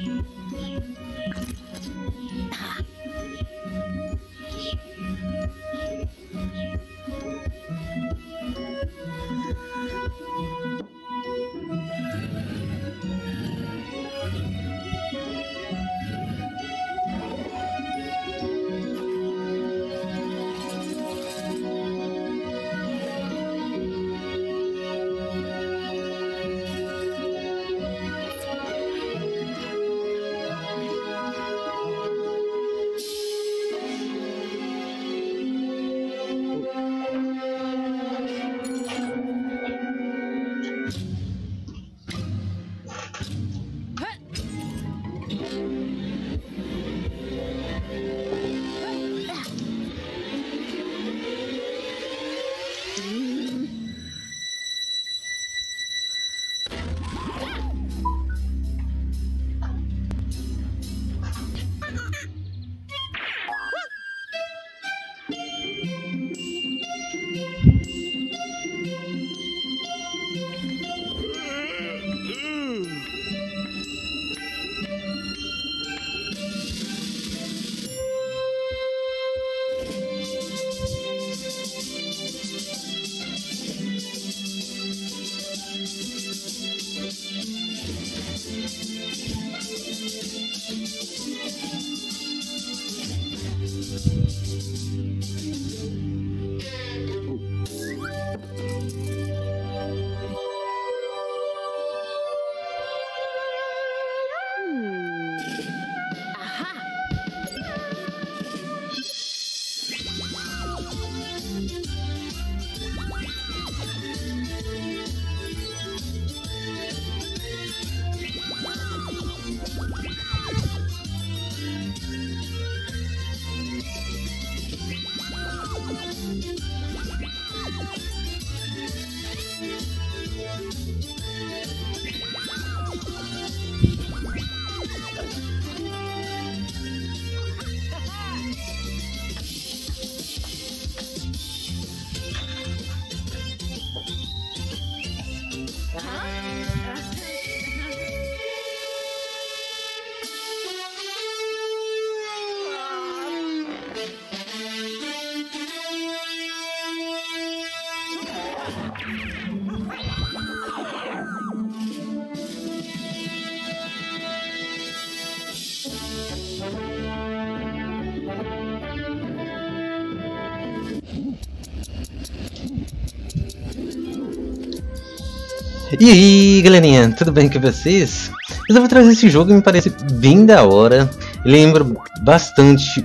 E aí galerinha, tudo bem com vocês? Eu vou trazer esse jogo que me parece bem da hora. Lembra bastante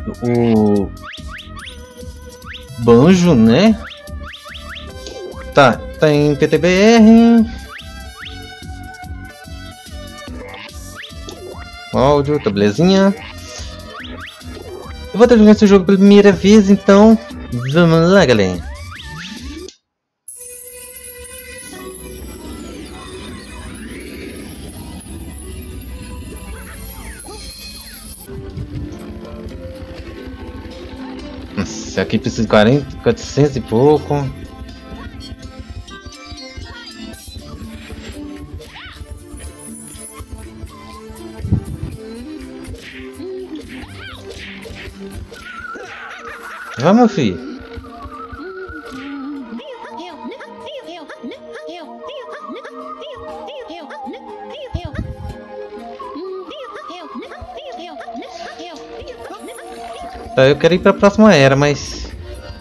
o Banjo, né? Tá em PTBR. Áudio, tá belezinha. Eu vou estar jogando esse jogo pela primeira vez, então vamos lá galerinha. Nossa, aqui precisa de 400 e pouco. Vamos, filho. Tá, eu quero ir para a próxima era, mas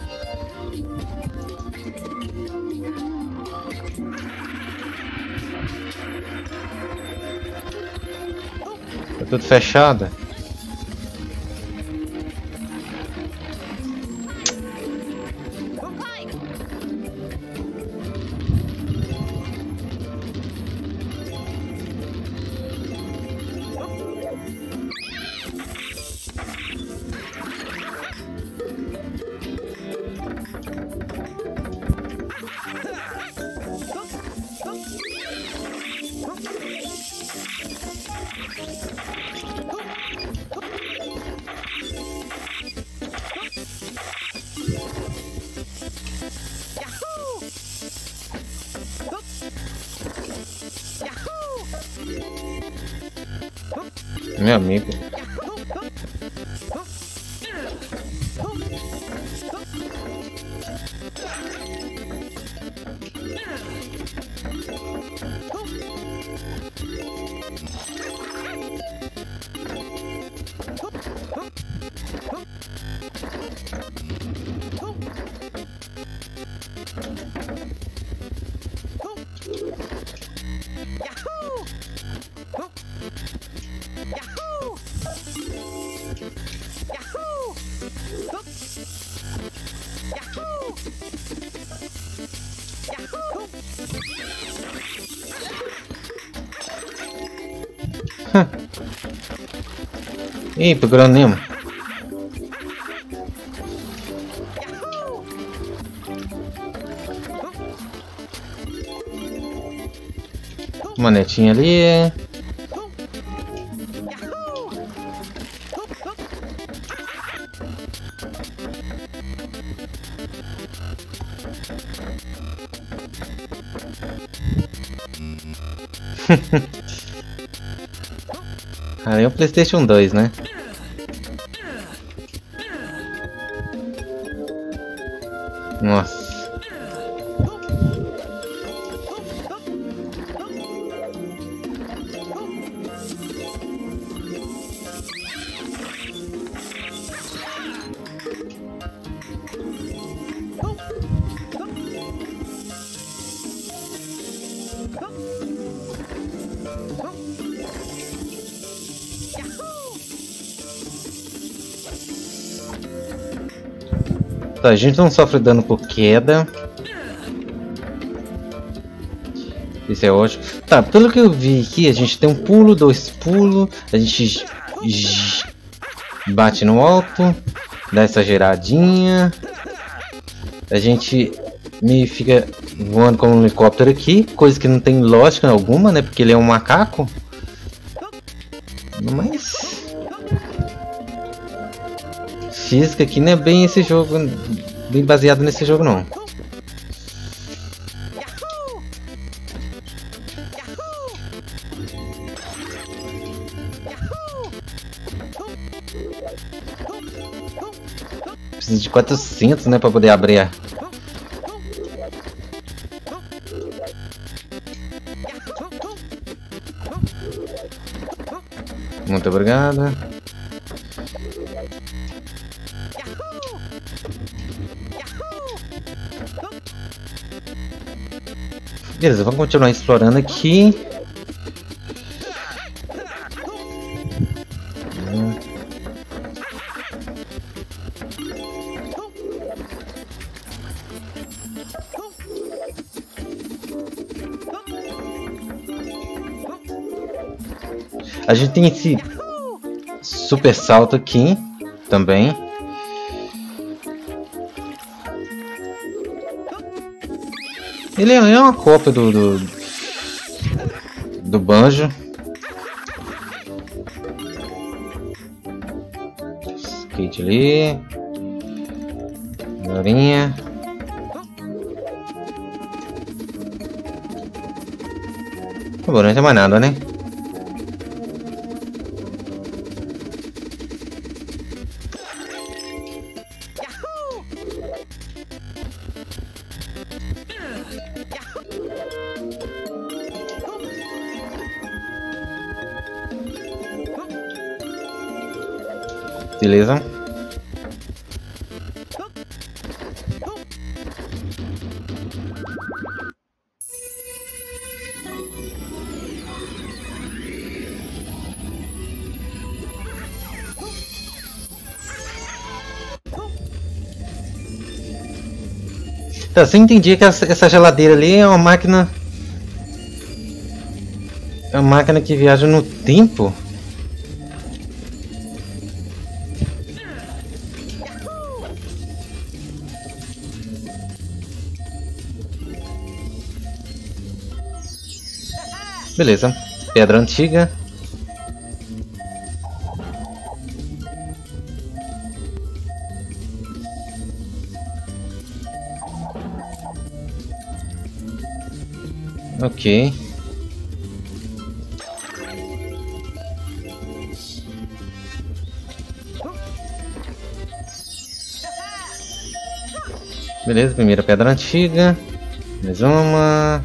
tá tudo fechado. Meu amigo. Ih, procurando Nemo. Uma netinha ali. Ali é o PlayStation 2, né? Nossa. Tá, a gente não sofre dano por queda. Isso é ótimo. Tá, pelo que eu vi aqui, a gente tem um pulo, 2 pulos, a gente bate no alto, dá essa giradinha, a gente meio fica voando com um helicóptero aqui, coisa que não tem lógica alguma, né, porque ele é um macaco. Mas física aqui não é bem esse jogo, bem baseado nesse jogo não. Preciso de 400, né, para poder abrir. Muito obrigado. Beleza, vamos continuar explorando aqui. A gente tem esse super salto aqui também. Ele é uma cópia do Banjo. Skate ali. Galinha. Tá bom, não tem mais nada, né? Beleza. Tá, você entendia que essa geladeira ali é uma máquina. É uma máquina que viaja no tempo? Beleza, pedra antiga. Ok. Beleza, primeira pedra antiga. Mais uma.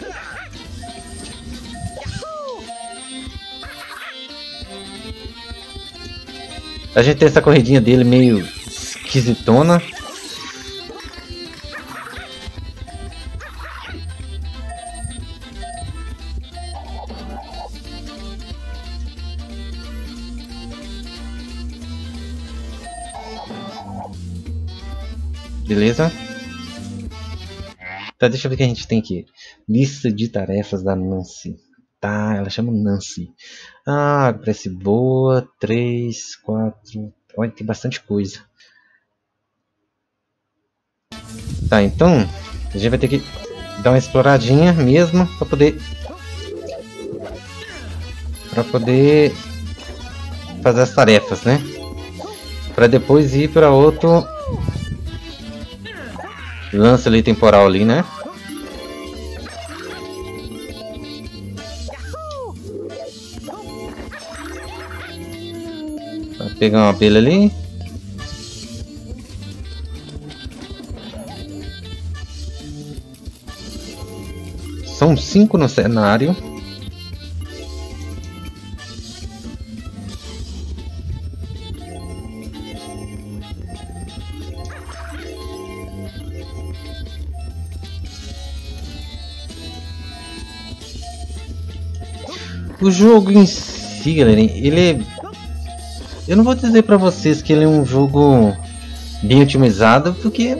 A gente tem essa corridinha dele meio esquisitona. Beleza? Tá, deixa eu ver o que a gente tem aqui. Lista de tarefas da Nancy. Tá, ela chama Nancy. Ah, parece boa. 3, 4. Olha, tem bastante coisa. Tá, então a gente vai ter que dar uma exploradinha mesmo para poder fazer as tarefas, né? Para depois ir para outro lance ali temporal ali, né? Vai pegar uma abelha ali. São 5 no cenário. O jogo em si, galera, ele... Eu não vou dizer pra vocês que ele é um jogo bem otimizado, porque...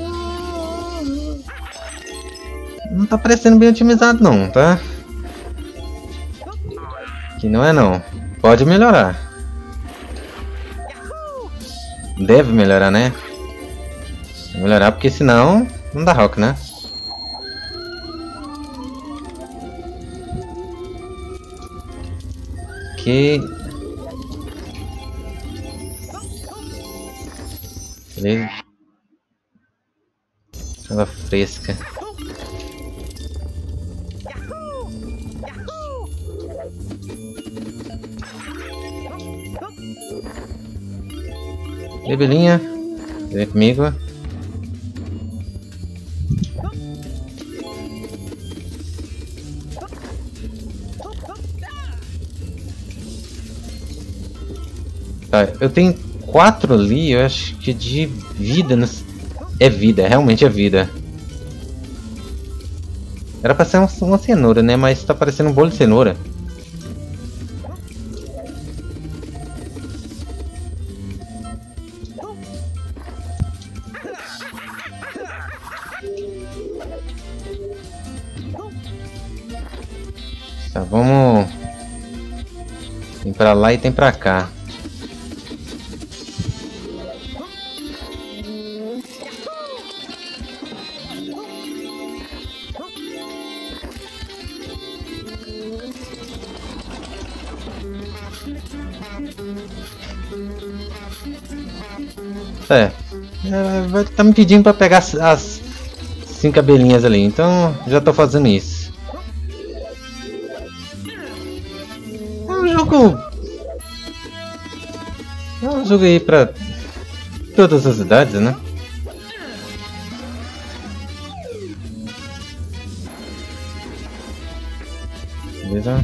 não tá parecendo bem otimizado não, tá? Que não é não. Pode melhorar. Deve melhorar, né? Melhorar porque senão não dá rock, né? Que... beleza. Água fresca. Bebelinha, vem comigo. Tá, eu tenho 4 ali, eu acho que de vida. É vida, realmente é vida. Era pra ser uma cenoura, né? Mas tá parecendo um bolo de cenoura. Tá, vamos... tem pra lá e tem pra cá. Vai tá me pedindo pra pegar as 5 abelhinhas ali, então já tô fazendo isso. É um jogo aí pra todas as idades, né? Beleza?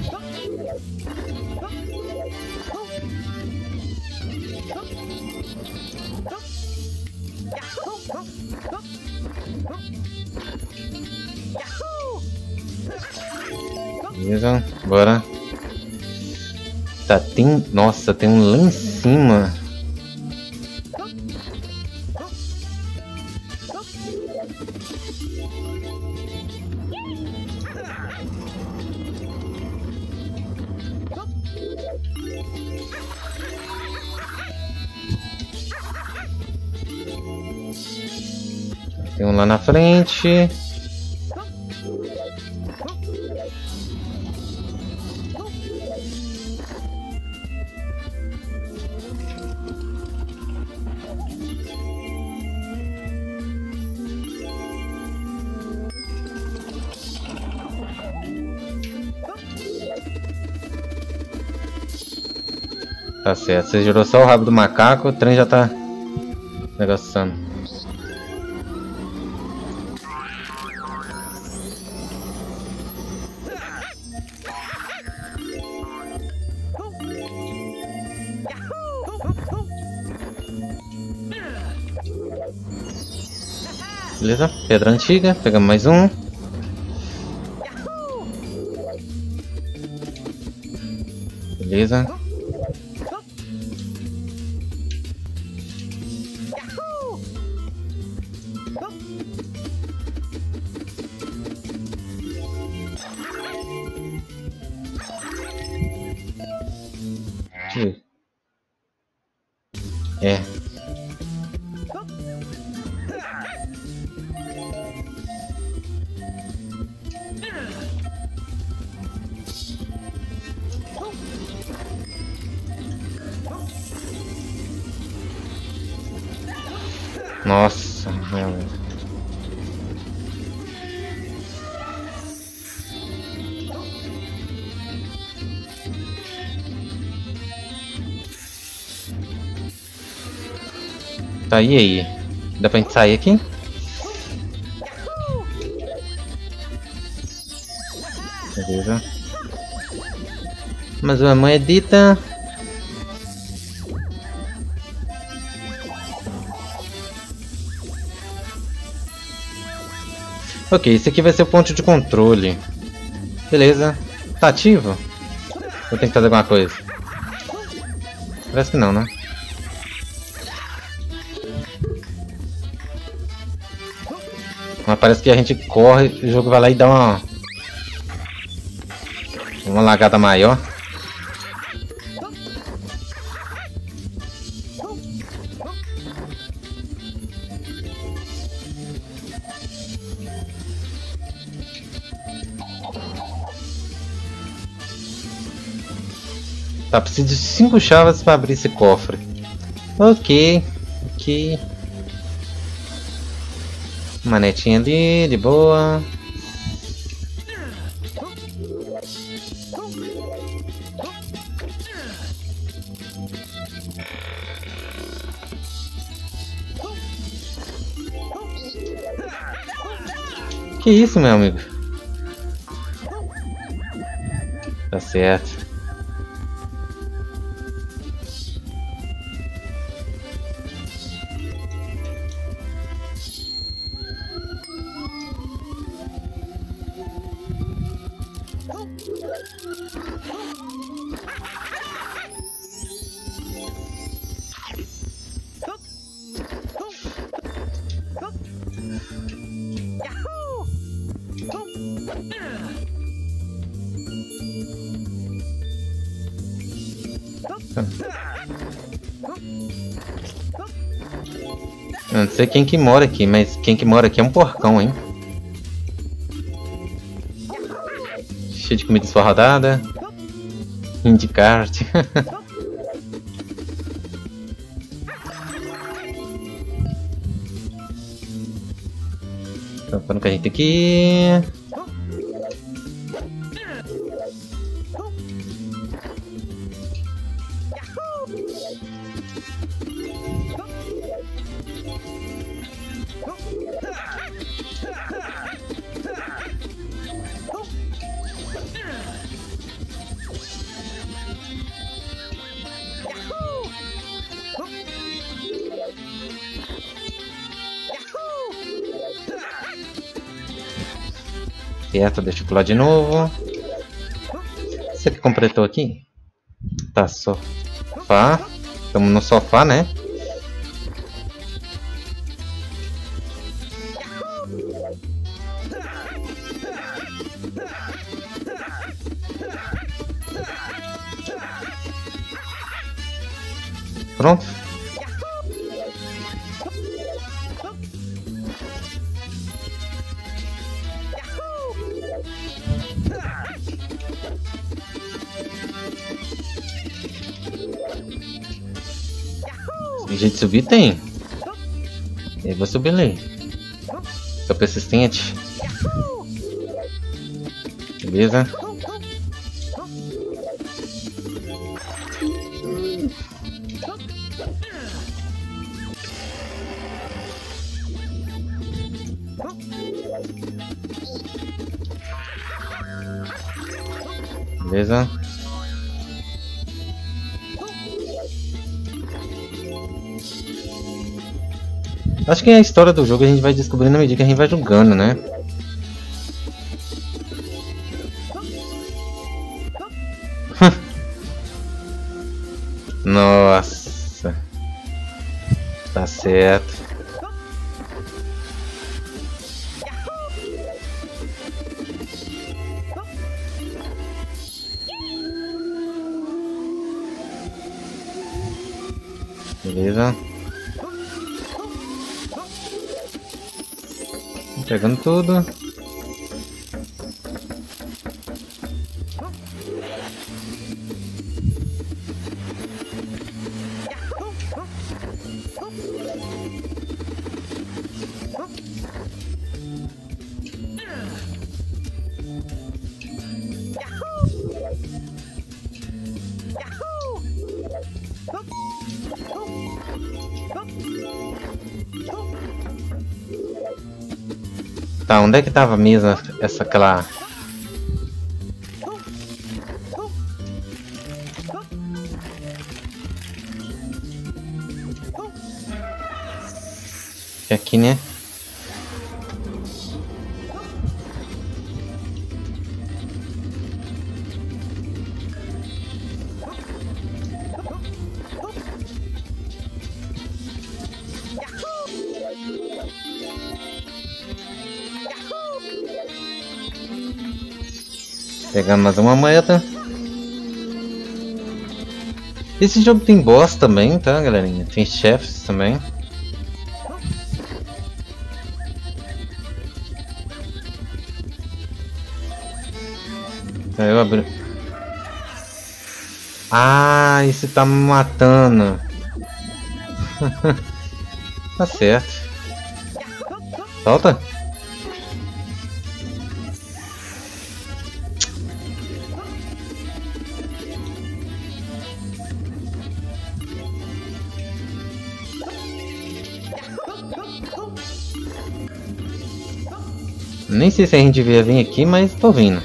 Beleza, bora. Tá, tem... nossa, tem um lá em cima. Tem um lá na frente. Tá certo, você girou só o rabo do macaco, o trem já tá negociando. Beleza, pedra antiga, pegamos mais um. Beleza. É. Nossa, meu Deus. Tá, e aí? Dá pra gente sair aqui? Beleza. Mais uma moedita. Ok, esse aqui vai ser o ponto de controle. Beleza. Tá ativo? Eu tenho que fazer alguma coisa? Parece que não, né? Mas parece que a gente corre e o jogo vai lá e dá uma lagada maior. Tá, preciso de 5 chaves para abrir esse cofre. Ok. Uma netinha ali, de boa. Que isso, meu amigo? Tá certo. Eu não sei quem que mora aqui, mas quem que mora aqui é um porcão, hein? Cheio de comida esfarradada. Indicarte. Tampando que a gente tem aqui. Certo, deixa eu pular de novo. Você que completou aqui? Tá, sofá. Estamos no sofá, né? Pronto. Tem jeito de subir? Tem. Eu vou subir ali. Sou persistente. Beleza. Beleza. Acho que a história do jogo a gente vai descobrindo na medida que a gente vai jogando, né? Nossa. Tá certo. Beleza. Pegando tudo. Tá, onde é que tava mesmo aquela... É aqui, né? Pegamos mais uma moeda. Esse jogo tem boss também, tá, galerinha? Tem chefes também. Aí eu abri. Ah, esse tá me matando. Tá certo. Solta. Nem sei se a gente devia vir aqui, mas tô vindo.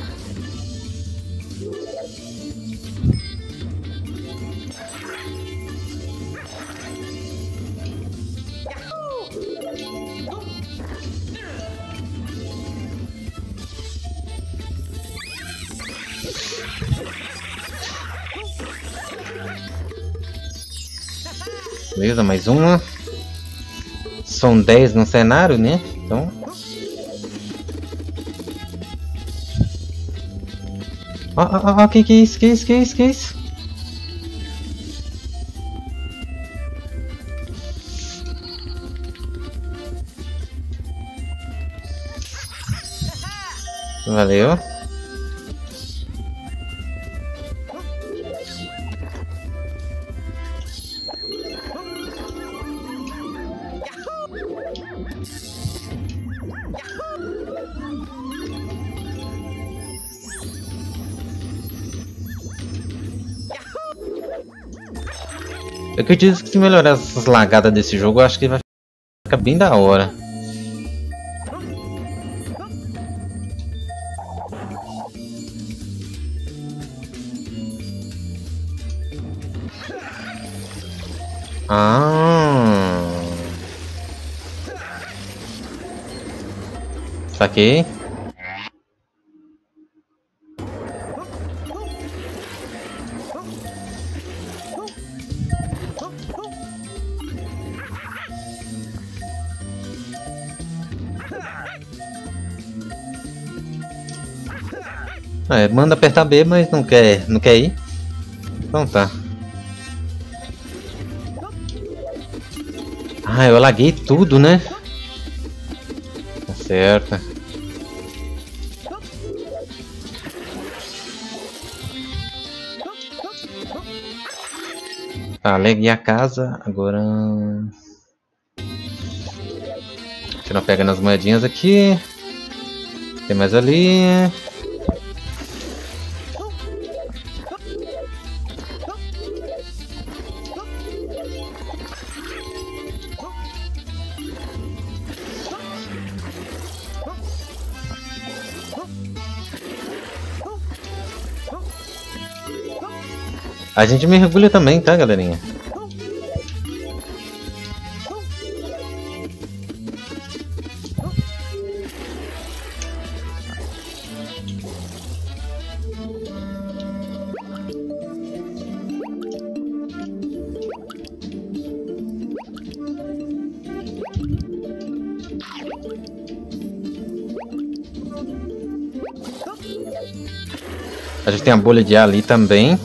Beleza, mais uma. São 10 no cenário, né? Então... que é isso? Que é isso? Que é isso? Que é isso? Valeu. Eu acredito que se melhorar essas lagadas desse jogo, eu acho que vai ficar bem da hora. Ah, saquei. É, manda apertar B, mas não quer ir. Então tá. Ah, eu laguei tudo, né? Tá certo. Tá, laguei a casa. Agora... Deixa eu pegar nas moedinhas aqui. Tem mais ali. A gente mergulha também, tá, galerinha? A gente tem a bolha de ar ali também.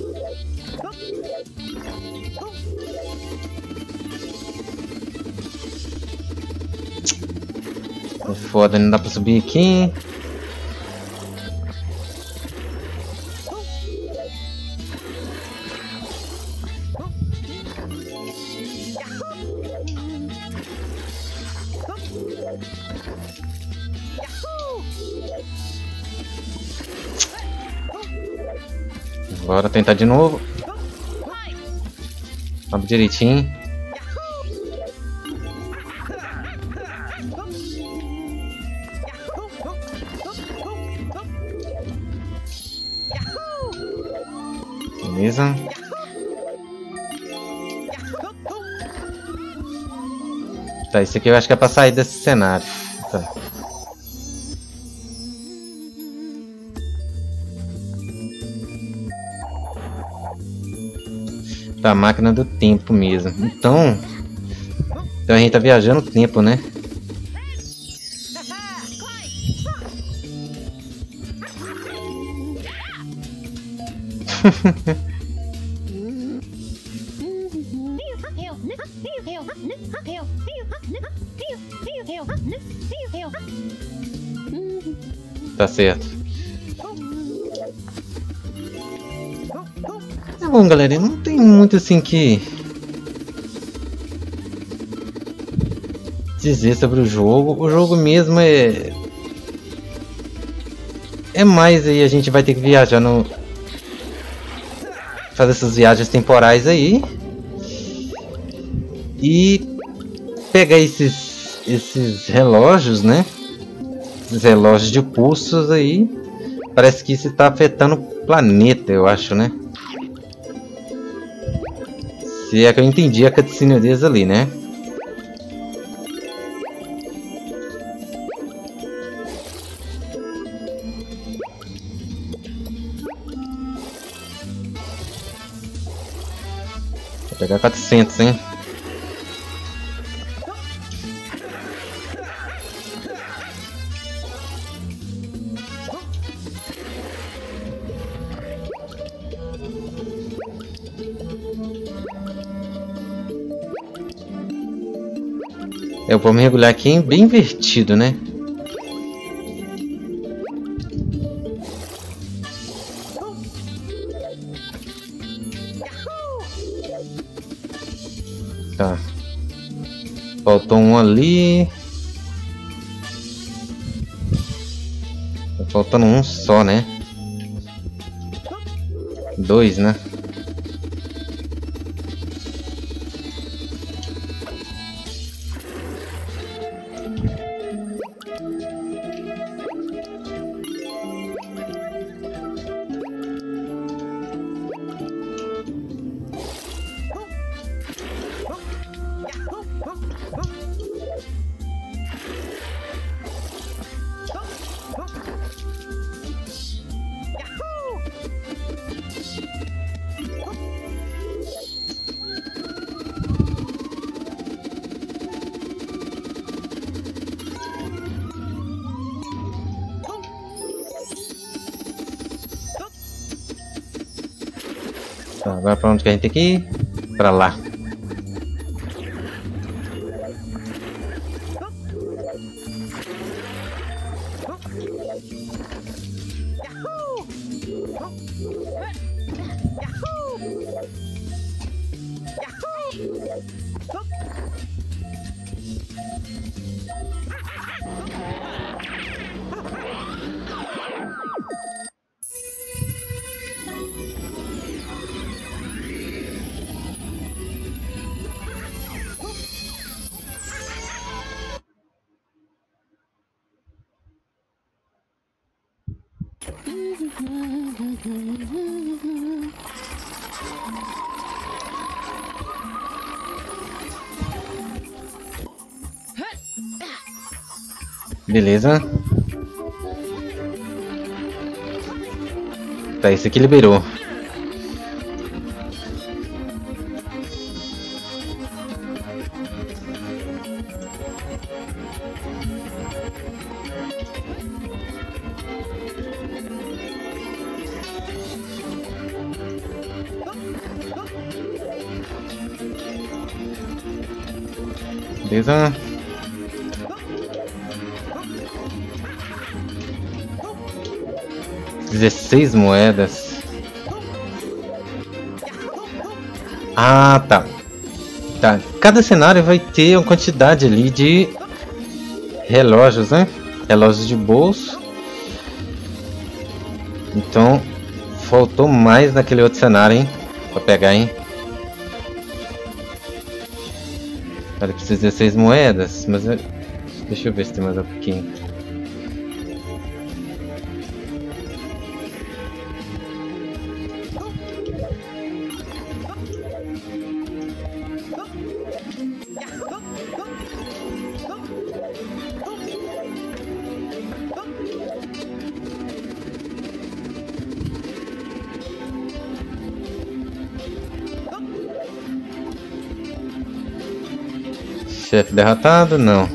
É foda, não dá pra subir aqui. Bora tentar de novo. Sobe direitinho. Beleza. Tá, isso aqui eu acho que é pra sair desse cenário. Tá. A máquina do tempo mesmo. Então a gente tá viajando o tempo, né? Tá certo. É bom, galera, não tem muito assim que dizer sobre o jogo. O jogo mesmo é mais aí, a gente vai ter que viajar no... fazer essas viagens temporais aí e pegar esses relógios, né? Esses relógios de pulsos aí. Parece que isso está afetando o planeta, eu acho, né? Se é que eu entendi a cutscene deles ali, né? Vou pegar 400, hein? Eu vou mergulhar aqui em bem invertido, né? Tá. Faltou um ali. Tá faltando um só, né? Dois, né? Tá, agora pra onde que a gente tem que ir? Pra lá. Beleza. Tá, esse aqui liberou. Beleza. $16 moedas. Ah, tá. Tá. Cada cenário vai ter uma quantidade ali de relógios, né? Relógios de bolso. Então, faltou mais naquele outro cenário, hein? Pra pegar, hein? Cara, precisa de 16 moedas, mas deixa eu ver se tem mais um pouquinho. Chefe derrotado? Não.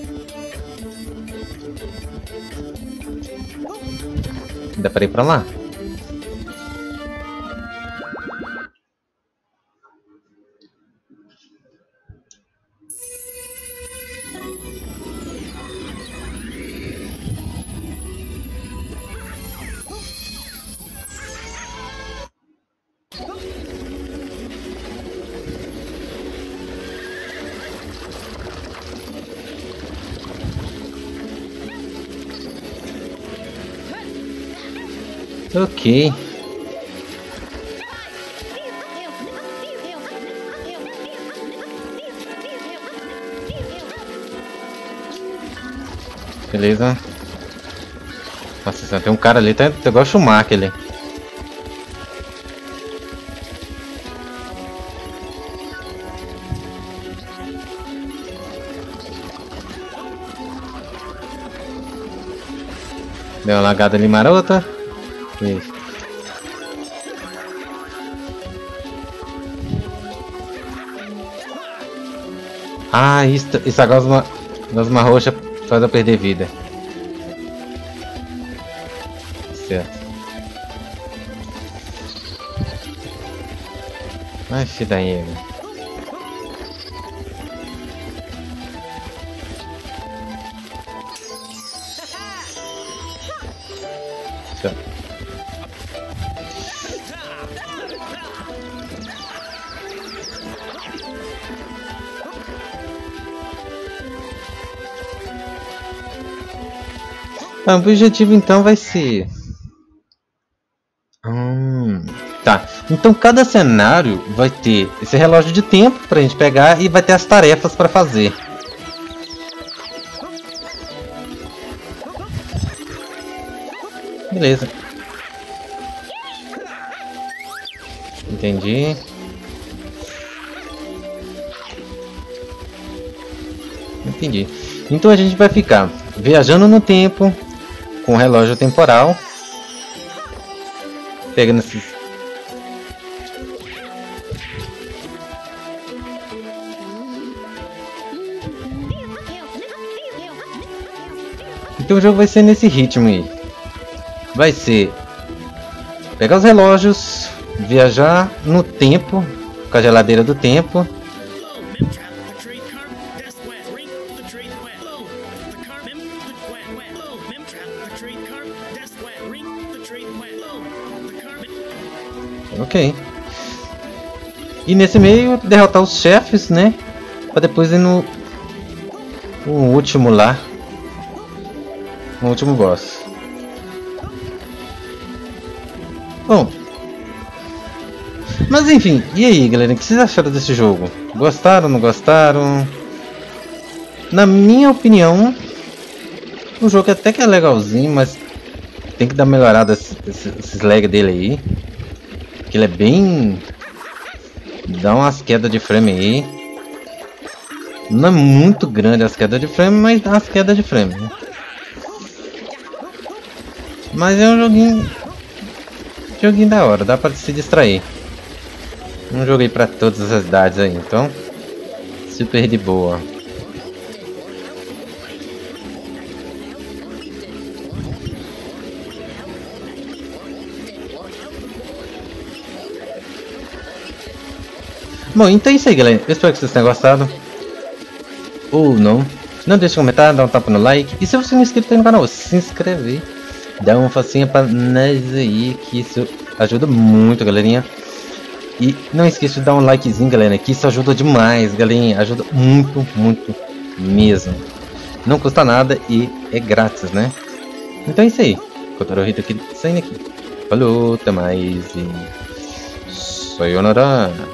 Dá pra ir pra lá? Ok. Beleza. Nossa, tem um cara ali, tá igual o Schumacher ali. Deu uma lagada ali marota. Isso. Ah, isso agora uma roxa faz eu perder vida. Certo. Ai, filho da égua. Certo. O objetivo então vai ser... Tá, então cada cenário vai ter esse relógio de tempo pra gente pegar e vai ter as tarefas pra fazer. Beleza. Entendi. Entendi. Então a gente vai ficar viajando no tempo com o relógio temporal, pegando esses... Então o jogo vai ser nesse ritmo aí. Vai ser pegar os relógios, viajar no tempo com a geladeira do tempo. Ok. E nesse meio derrotar os chefes, né? Pra depois ir no último lá. No último boss. Bom. Mas enfim, e aí galera, o que vocês acharam desse jogo? Gostaram, não gostaram? Na minha opinião, o jogo até que é legalzinho, mas tem que dar uma melhorada esses lag dele aí. Que ele é bem... dá umas quedas de frame aí. Não é muito grande as quedas de frame, mas dá umas quedas de frame, né? Mas é um joguinho da hora, dá pra se distrair. Um jogo aí pra todas as idades aí, então super de boa. Bom, então é isso aí, galera. Eu espero que vocês tenham gostado. Ou não. Não deixe de comentar, dá um tapa no like. E se você não é inscrito aí no canal, se inscreve. Dá uma facinha pra nós aí, que isso ajuda muito, galerinha. E não esqueça de dar um likezinho, galera, que isso ajuda demais, galerinha. Ajuda muito, muito mesmo. Não custa nada e é grátis, né? Então é isso aí. Kotaro Hito aqui, saindo aqui. Falou, até mais e... sayonara.